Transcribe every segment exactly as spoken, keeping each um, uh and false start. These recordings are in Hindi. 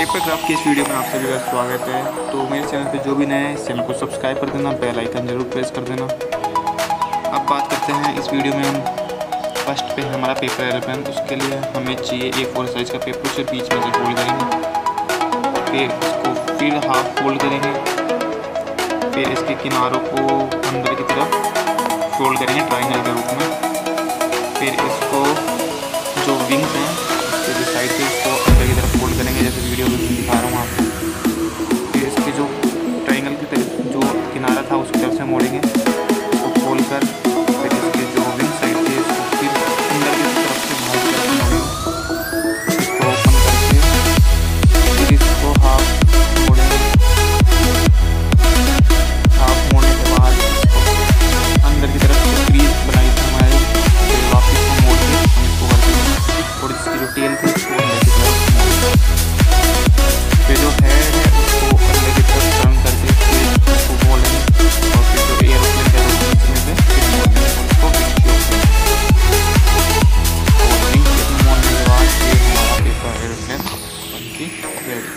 पेपर क्राफ्ट की इस वीडियो में आप सभी का स्वागत है। तो मेरे चैनल पे जो भी नए हैं इस चैनल को सब्सक्राइब कर देना, बेल आइकन जरूर प्रेस कर देना। अब बात करते हैं इस वीडियो में हम फर्स्ट पे हमारा पेपर एरोप्लेन, उसके लिए हमें चाहिए ए फोर साइज़ का पेपर। उसे बीच में से फोल्ड करेंगे, फिर इसको फिर हाफ फोल्ड करेंगे, फिर इसके किनारों को अंदर की तरफ फोल्ड करेंगे ट्राइंगल के रूप में। फिर इसको जो विंग्स हैं उसके जो साइड से इसको अंदर की तरफ फोल्ड करेंगे, जैसे वीडियो में दिखा रहा हूँ आपको। फिर इसके जो ट्राइंगल की तरफ जो किनारा था उसकी तरफ से मोड़ेंगे, उसको खोल कर फिर इसके जो विंग साइड थे इसको फिर अंदर की तरफ से बाहर की तरफ मोड़ेंगे, इसको ओपन करके फिर इसको हाफ मोड़ेंगे। हाफ मोड़ने के बाद इसको अंदर की तरफ से क्रीज बनाई थी हमारी, फिर वापस को मोड़ के हम इसको कर देंगे और इसकी जो टेल थी उसको अंदर की तरफ मोड़, फिर जो हेड है उसको अंदर की तरफ टर्न करके फिर उसको मोड़ेंगे और फिर जो एयरप्लेन का जो नीचे में से फिर मोड़ेंगे उसको मोड़ने के बाद फिर हमारा पेपर एयरप्लेन बनके रेडी।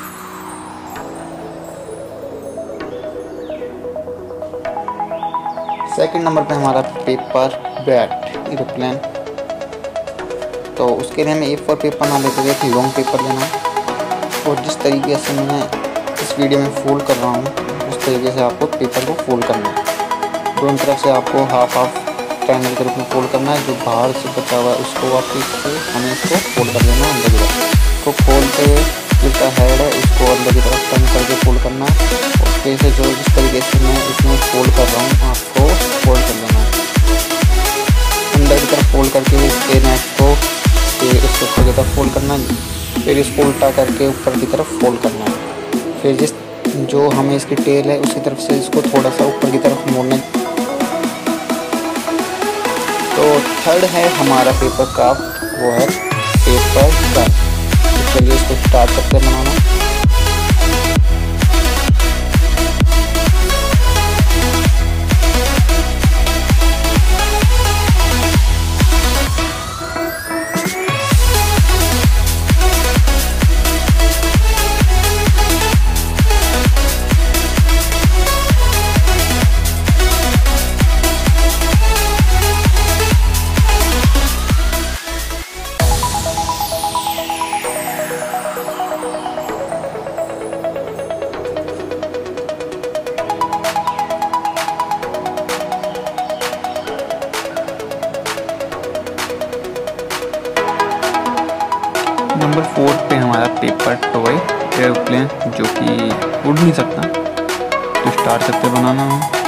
सेकंड नंबर पे हमारा पेपर बैट एरोप्लेन। तो उसके लिए हमें ए फोर पेपर ना लेते हुए एक लॉन्ग पेपर लेना है और जिस तरीके से मैं इस वीडियो में फोल्ड कर रहा हूँ उस तरीके से आपको पेपर को फोल्ड करना है। दोनों तरफ से आपको हाफ हाफ ट्रायंगल के रूप में फोल्ड करना है। जो बाहर से बचा हुआ है उसको वापस से हमें इसको फोल्ड कर देना है अंदर की तरफ। इसको खोलते हुए जिसका हेड है उसको अंदर की तरफ टर्न करके फोल्ड करना है और फिर से जो जिस तरीके से मैं इसमें फोल्ड कर रहा हूँ आपको फोल्ड कर लेना है अंदर की तरफ फोल्ड करके इसके नेक को इसको ऊपर की तरफ फोल्ड करना है, फिर इसको उल्टा करके ऊपर की तरफ फोल्ड करना है। फिर जिस जो हमें इसकी टेल है उसकी तरफ से इसको थोड़ा सा ऊपर की तरफ मोड़ना। तो थर्ड है हमारा पेपर क्राफ्ट, वो है पेपर गन। तो चलिए इसको स्टार्ट करते हैं बनाना। नंबर फोर पे हमारा पेपर टॉय एयरप्लेन जो कि उड़ नहीं सकता। तो स्टार्ट करते बनाना है।